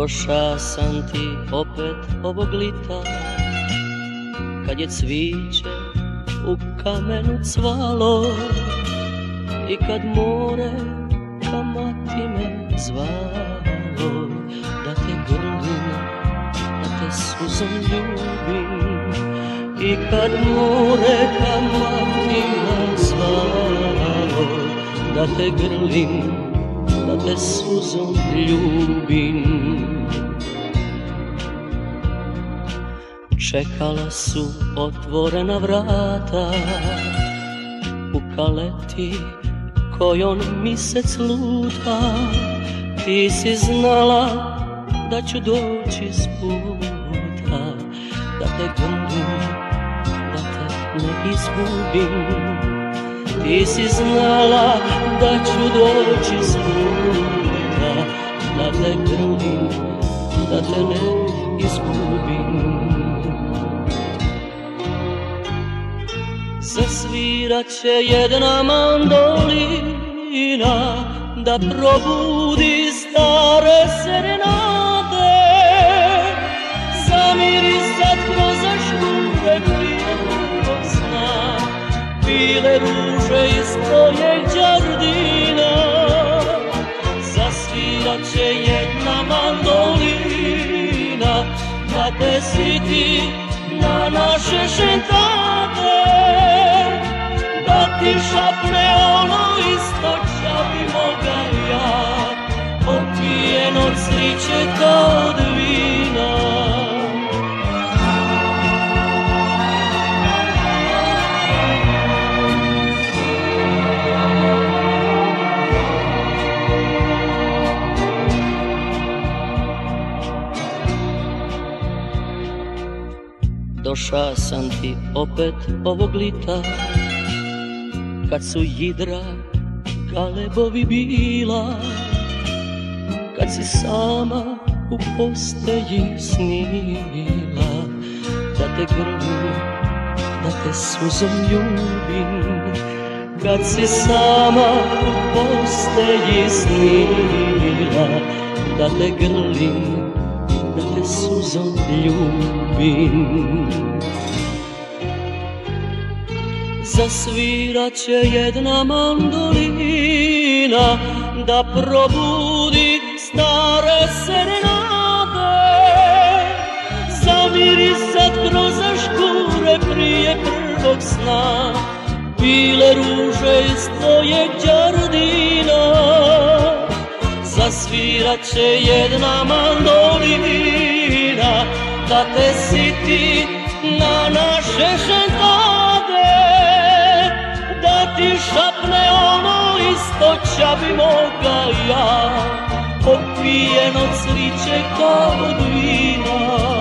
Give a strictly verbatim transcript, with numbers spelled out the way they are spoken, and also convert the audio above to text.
Doša sam ti opet ovog lita, kad je cviće u kamenu cvalo i kad more ka mati me zvalo, da te grlim, da te suzom ljubim. I kad more ka mati me zvalo, da te grlim, da te suzom ljubim. Čekala su otvorena vrata u kaleti kojom misec luta. Ti si znala da ću doći s puta, da te grlim, da te ne izgubim. Ti si znala da ću doći s puta, da te grlim, da te ne izgubim. Zasvirat će jedna mandolina da probudi stare serenade, zamirisat kroz škure prije prvog sna, bile ruže iz tvojeg đardina. Zasvirat će jedna mandolina da te siti na naše šentate, da ti šapne ono isto čavimo ga ja, opijen od sliče kao od vina. Doša sam ti opet ovog lita, kad su jidra galebovi bila, kad si sama u postelji snila, da te grlim, da te suzom ljubim. Kad si sama u postelji snila, da te grlim, da te suzom ljubim. Zasvirat će jedna mandolina da probudi stare serenade, zamirisat kroz škure prije prvog sna, bile ruže iz tvojeg đardina. Zasvirat će jedna mandolina da te siti na naše šentate, da ti šapne ono isto čavimo ga ja, opijen od sliče kao od vina.